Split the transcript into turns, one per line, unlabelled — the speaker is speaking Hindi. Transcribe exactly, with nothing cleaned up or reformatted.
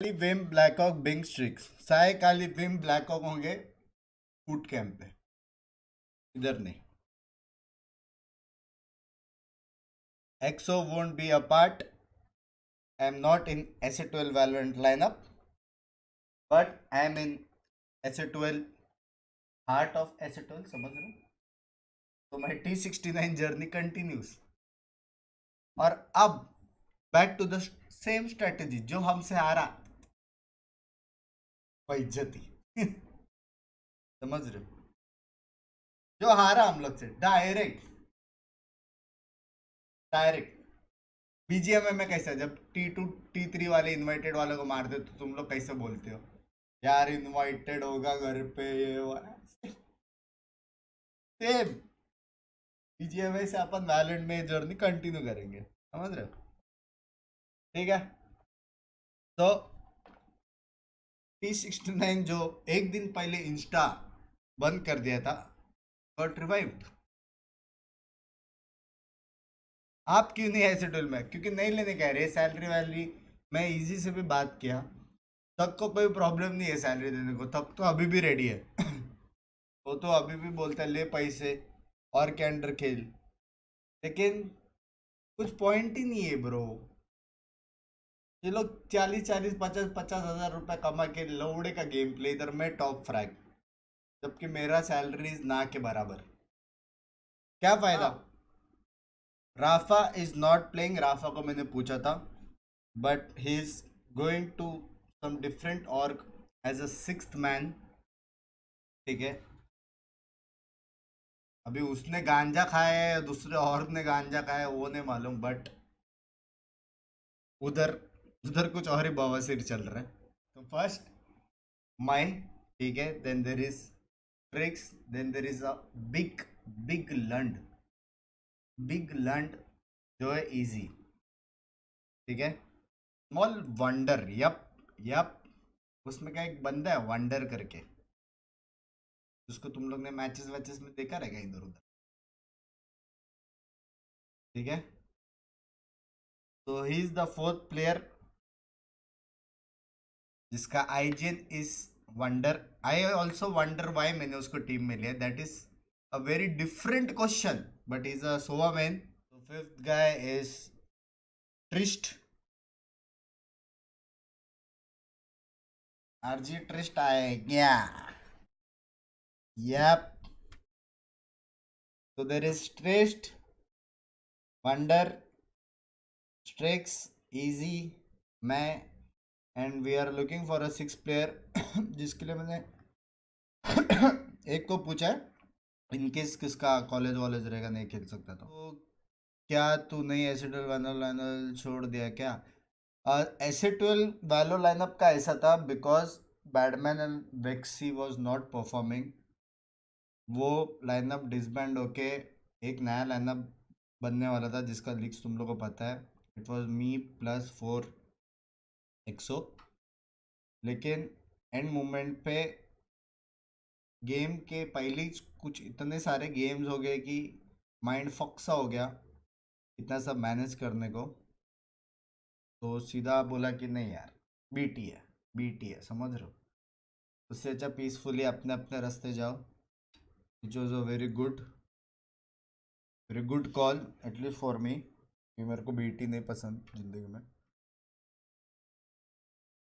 विम ब्लैकॉक बिंग स्ट्रिक्स साय काली विम ब्लैकॉक होंगे फूट कैंप पे, इधर नहीं. Exo won't be a part. I am not in S A twelve Valorant lineup, but I am in S A twelve heart of S A twelve, समझ रहे हो. तो my T sixty nine journey continues. और अब back to the same strategy जो हमसे आ रहा बेइज्जती. समझ रहे हो, जो हारा हम लोग से डायरेक्ट डायरेक्ट बीजीएमए में कैसा, जब टी टू टी थ्री वाले इनवाइटेड वालों को मार दे तो तुम लोग कैसे बोलते हो यार इनवाइटेड होगा घर पे ये. सेम बीजीएमए से अपन वैलेंट में जर्नी कंटिन्यू करेंगे, समझ रहे हो. ठीक है, तो टी सिक्सटी नाइन जो एक दिन पहले इंस्टा बंद कर दिया था गॉट रिवाइव्ड. आप क्यों नहीं है शेड्यूल में, क्योंकि नहीं लेने कह रहे सैलरी वैलरी. मैं इजी से भी बात किया, तब को कोई प्रॉब्लम नहीं है सैलरी देने को, तब तो अभी भी रेडी है. वो तो अभी भी बोलता है ले पैसे और के अंडर खेल, लेकिन कुछ पॉइंट ही नहीं है ब्रो. ये लोग चालीस चालीस पचास पचास हजार रुपये कमा के लौड़े का गेम प्ले, इधर मैं टॉप फ्रैग, जबकि मेरा सैलरी ना के बराबर. क्या फायदा. Rafa is not playing. Rafa को मैंने पूछा था, but he is going to some different org as a sixth man. ठीक है, अभी उसने गांजा खाया है या दूसरे और ने गांजा खाया है वो नहीं मालूम, बट उधर उधर कुछ और ही बवासीर चल रहा है. तो फर्स्ट माई, ठीक है, then there is Strix, then there is a big big लंड. बिग लंड जो है इजी, ठीक है. स्मॉल वंडर, यप यप, उसमें क्या एक बंदा है वंडर करके, जिसको तुम लोग ने मैचेस वैचेस में देखा रहेगा इधर उधर. ठीक है, तो he is the fourth player जिसका IGN is Wonder. I also wonder why मैंने उसको टीम में लिया, that is a very different question, but is a Sova man. तो fifth guy is Trist. RG Trist आए क्या. Yup, so there is Trist, Wonder, Strix, Easy, मैं, and we are looking for a six player जिसके लिए मैंने एक को पूछा है इनकेस किसका कॉलेज वॉलेज रहेगा नहीं खेल सकता. तो क्या तू नहीं एस ट्वेल्व वैलो लाइनअप छोड़ दिया क्या. एस ट्वेल्व वैलो लाइनअप का ऐसा था because Badman and Vexy was not performing. वो लाइनअप डिसबैंड होके एक नया लाइनअप बनने वाला था जिसका लीक्स तुम लोगों को पता है. It was me plus four Exo, लेकिन एंड मोमेंट पे गेम के पहले ही कुछ इतने सारे गेम्स हो गए कि माइंड फक्सा हो गया इतना सब मैनेज करने को. तो सीधा बोला कि नहीं यार बीटी है, बीटी है, समझ रहे हो. उससे अच्छा पीसफुली अपने अपने रास्ते जाओ. Which was a very good very good call at least for me, कि मेरे को बीटी नहीं पसंद ज़िंदगी में.